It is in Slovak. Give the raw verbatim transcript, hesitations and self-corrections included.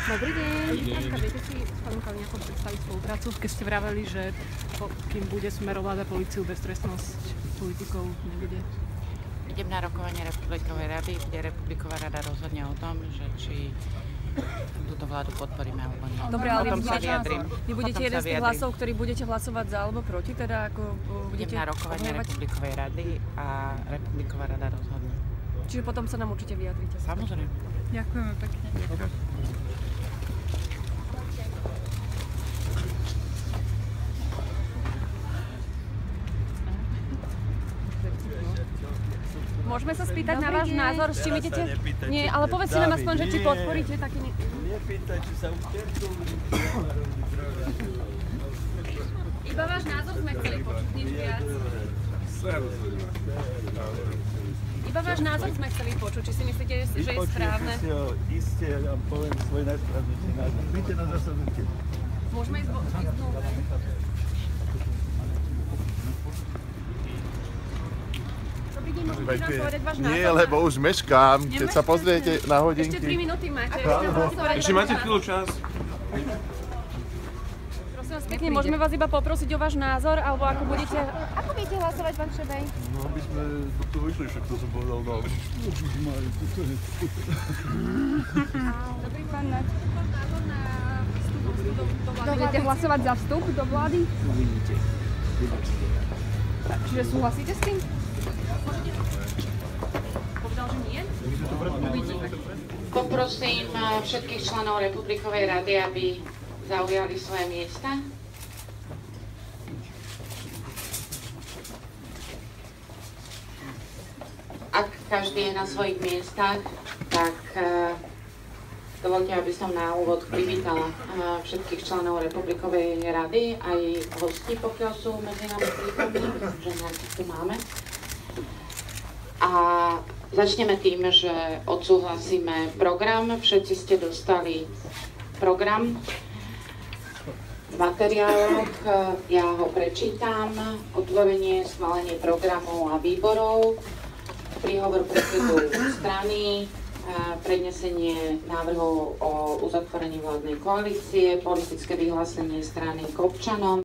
Dobrý deň. Viete si s pánom Kaliňákom predstaviť spoluprácu, keď ste vraveli, že kým bude Smer ovládať políciu, beztrestnosť politikov nebude? Idem na rokovanie Republikovej rady, kde Republiková rada rozhodne o tom, že či túto vládu podporíme alebo nie. Dobre, ale potom sa vyjadrím. Vy budete jeden z tých hlasov, ktorý budete hlasovať za alebo proti, teda ako budete Idem na rokovanie obhajovať? Republikovej rady a Republiková rada rozhodne. Čiže potom sa nám určite vyjadríte. Samozrejme. Ďakujeme pekne. Môžeme sa spýtať na váš názor, s čím idete? Nie, ale povedzte nám aspoň, že či podporíte taký... Nepýtajte sa už terku. Iba váš názor sme chceli počuť, nič viac. Iba váš názor sme chceli počuť, či si myslíte, že je správne. Vypočujete si ho, iste vám poviem svoj najsprávnejší názor. Príďte na zasadnutie. Môžeme ísť znova. Nie, lebo už meškám, keď sa pozriete na hodinky. Ešte tri minúty máte. Ešte máte chvíľu čas. Prosím vás pekne, môžeme vás iba poprosiť o váš názor, alebo ako budete... Ako budete hlasovať, pán Šebej? No, aby sme do toho išli, však to som povedal, no. Dobrý pán, na názor na vstup do, do vlády. Budete hlasovať za vstup do vlády? Uvidíte. Čiže súhlasíte s tým? Povedal, že nie? Uvidíme. Poprosím všetkých členov Republikovej rady, aby zaujali svoje miesta. Ak každý je na svojich miestach, tak dovoľte, aby som na úvod privítala všetkých členov Republikovej rady, aj hostí, pokiaľ sú medzi nami prítomní, že nás tu máme. A začneme tým, že odsúhlasíme program. Všetci ste dostali program v materiáloch. Ja ho prečítam. Otvorenie, schválenie programu a výborov, príhovor predsedu strany, prednesenie návrhov o uzatvorení vládnej koalície, politické vyhlásenie strany k občanom.